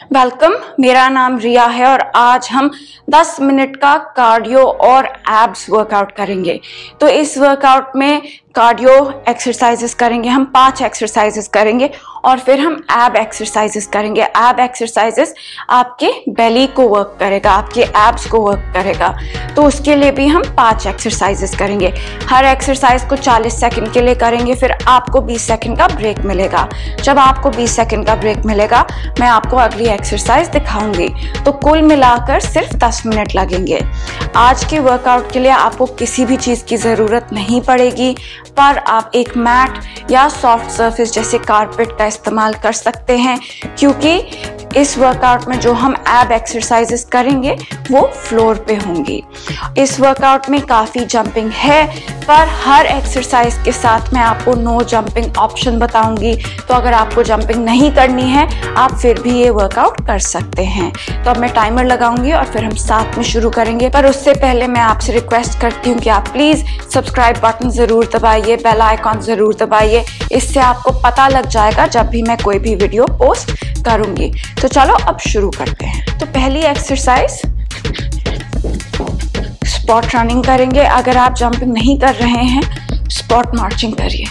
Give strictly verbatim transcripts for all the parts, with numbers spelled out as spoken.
Welcome, मेरा नाम रिया है और आज हम दस मिनट का कार्डियो और एब्स वर्कआउट करेंगे। तो इस वर्कआउट में कार्डियो एक्सरसाइजेस करेंगे, हम पांच एक्सरसाइजेस करेंगे और फिर हम एब एक्सरसाइजेस करेंगे। एब एक्सरसाइजेस आपके बेली को वर्क करेगा, आपके एब्स को वर्क करेगा। तो उसके लिए भी हम पांच एक्सरसाइजेस करेंगे। हर एक्सरसाइज को चालीस सेकंड के लिए करेंगे, फिर आपको बीस सेकंड का ब्रेक मिलेगा। जब आपको बीस सेकंड का ब्रेक मिलेगा मैं आपको अगली एक्सरसाइज दिखाऊंगी। तो कुल मिलाकर सिर्फ दस मिनट लगेंगे। आज के वर्कआउट के लिए आपको किसी भी चीज़ की ज़रूरत नहीं पड़ेगी, पर आप एक मैट या सॉफ्ट सरफेस जैसे कारपेट का इस्तेमाल कर सकते हैं, क्योंकि इस वर्कआउट में जो हम एब एक्सरसाइजेस करेंगे वो फ्लोर पे होंगी। इस वर्कआउट में काफ़ी जंपिंग है, पर हर एक्सरसाइज के साथ मैं आपको नो जंपिंग ऑप्शन बताऊंगी। तो अगर आपको जंपिंग नहीं करनी है आप फिर भी ये वर्कआउट कर सकते हैं। तो अब मैं टाइमर लगाऊंगी और फिर हम साथ में शुरू करेंगे। पर उससे पहले मैं आपसे रिक्वेस्ट करती हूँ कि आप प्लीज़ सब्सक्राइब बटन ज़रूर दबाइए, बेल आइकॉन ज़रूर दबाइए। इससे आपको पता लग जाएगा जब भी मैं कोई भी वीडियो पोस्ट करूँगी। तो चलो अब शुरू करते हैं। तो पहली एक्सरसाइज स्पॉट रनिंग करेंगे। अगर आप जंपिंग नहीं कर रहे हैं स्पॉट मार्चिंग करिए।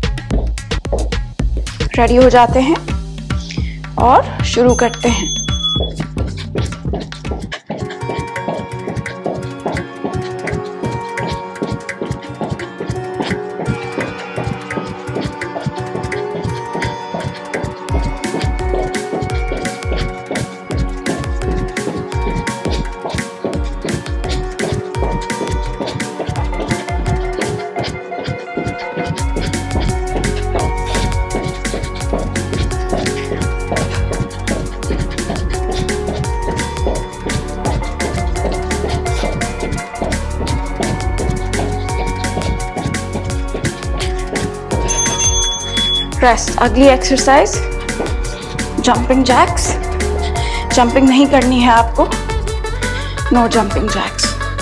रेडी हो जाते हैं और शुरू करते हैं। रेस्ट। अगली एक्सरसाइज जंपिंग जैक्स। जंपिंग नहीं करनी है आपको, नो जंपिंग जैक्स।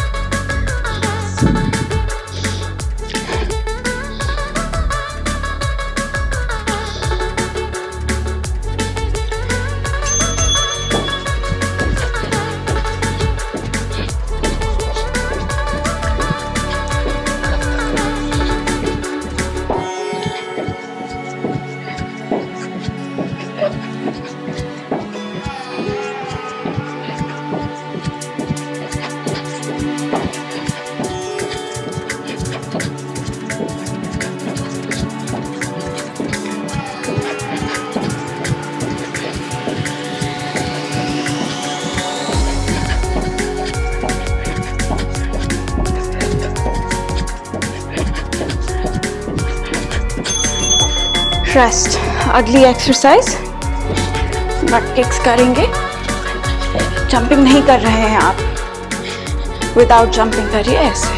रेस्ट। अगली एक्सरसाइज बट किक्स करेंगे। जंपिंग नहीं कर रहे हैं आप, विदाउट जंपिंग करिए ऐसे।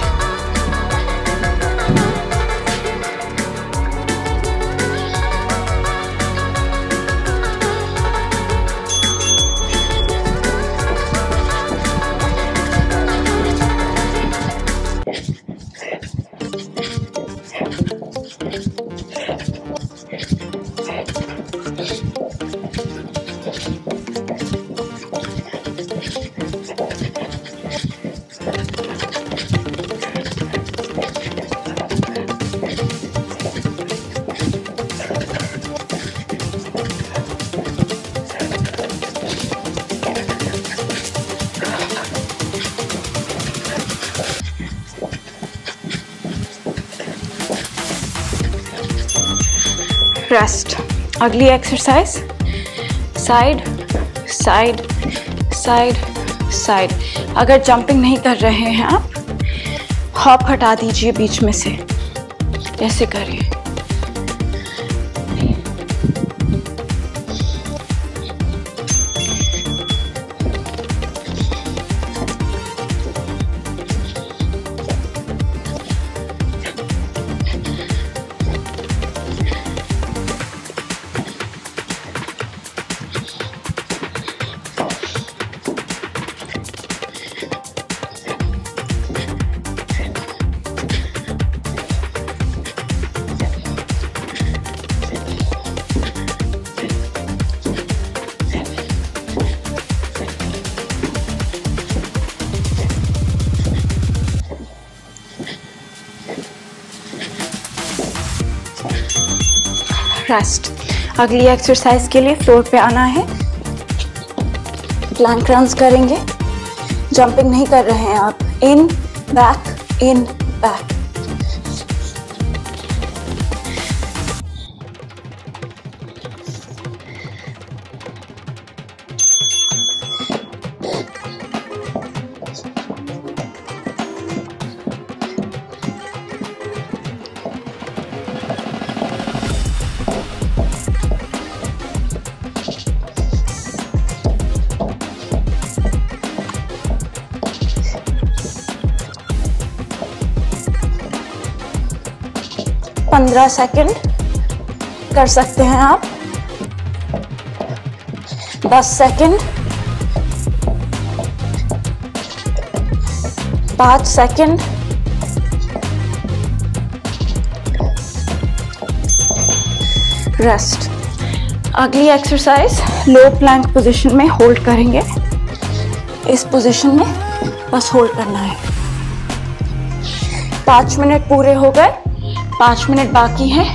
रेस्ट। अगली exercise side side side side. अगर जंपिंग नहीं कर रहे हैं आप, हॉप हटा दीजिए बीच में से, ऐसे करिए। रेस्ट। अगली एक्सरसाइज के लिए फ्लोर पे आना है, प्लैंक रन्स करेंगे, जंपिंग नहीं कर रहे हैं आप। In back in back. पंद्रह सेकंड कर सकते हैं आप। दस सेकंड, पाँच सेकंड, रेस्ट। अगली एक्सरसाइज लो प्लैंक पोजीशन में होल्ड करेंगे। इस पोजीशन में बस होल्ड करना है। पाँच मिनट पूरे हो गए, पाँच मिनट बाकी है।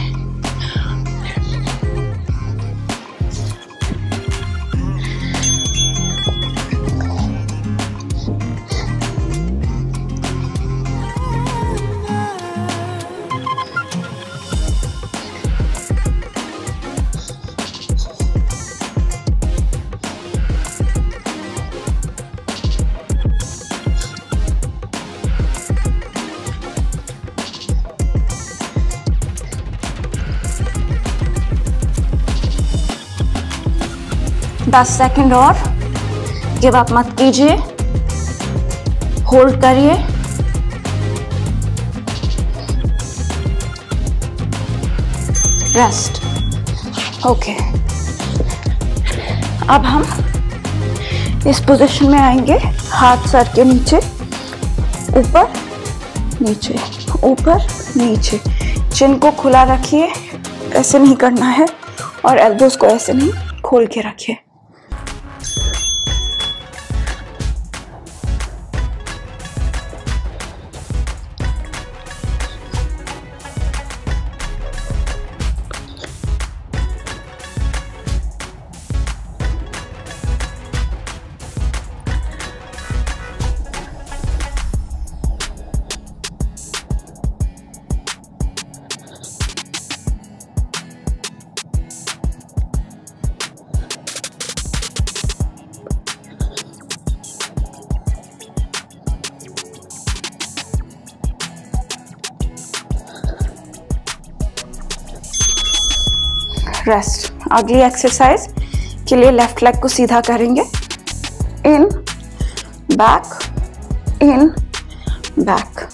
दस सेकंड और, गिव अप मत कीजिए, होल्ड करिए। रेस्ट। ओके, अब हम इस पोजीशन में आएंगे। हाथ सर के नीचे, ऊपर नीचे, ऊपर नीचे। चिन को खुला रखिए, ऐसे नहीं करना है, और एल्बोज को ऐसे नहीं, खोल के रखिए। रेस्ट। अगली एक्सरसाइज के लिए लेफ्ट लेग को सीधा करेंगे। In back, in back.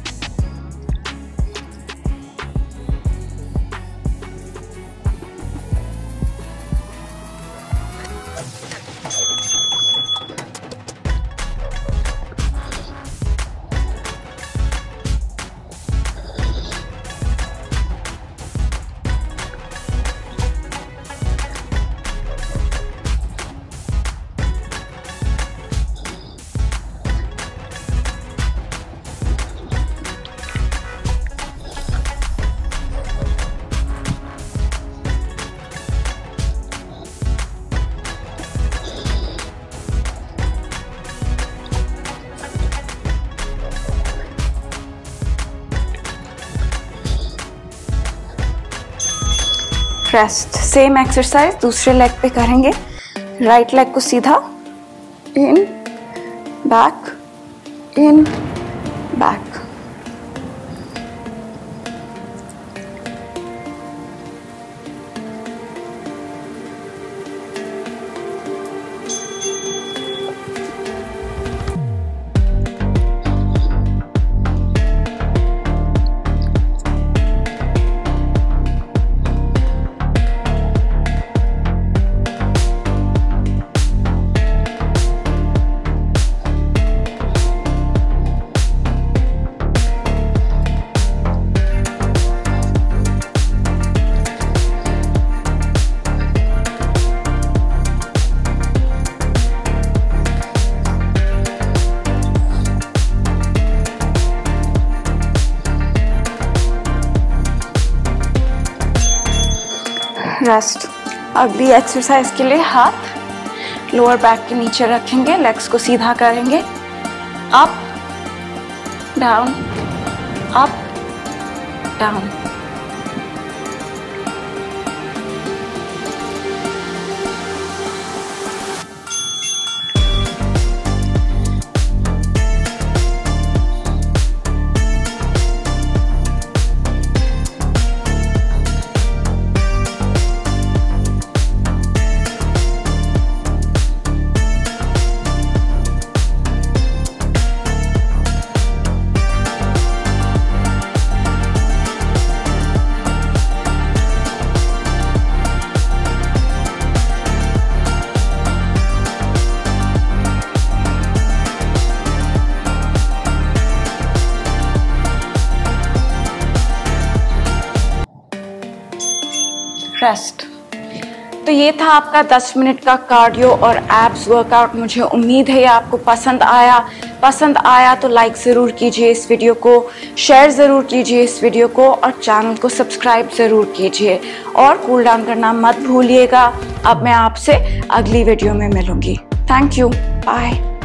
Rest. Same exercise दूसरे लेग पे करेंगे। राइट लेग को सीधा, in back, in back. Rest. अगली एक्सरसाइज के लिए हाथ लोअर बैक के नीचे रखेंगे, लेग्स को सीधा करेंगे, up down up down. Rest. तो ये था आपका दस मिनट का कार्डियो और एब्स वर्कआउट। मुझे उम्मीद है ये आपको पसंद आया। पसंद आया तो लाइक ज़रूर कीजिए इस वीडियो को, शेयर ज़रूर कीजिए इस वीडियो को और चैनल को सब्सक्राइब ज़रूर कीजिए और कूल डाउन करना मत भूलिएगा। अब मैं आपसे अगली वीडियो में मिलूंगी। Thank you, bye.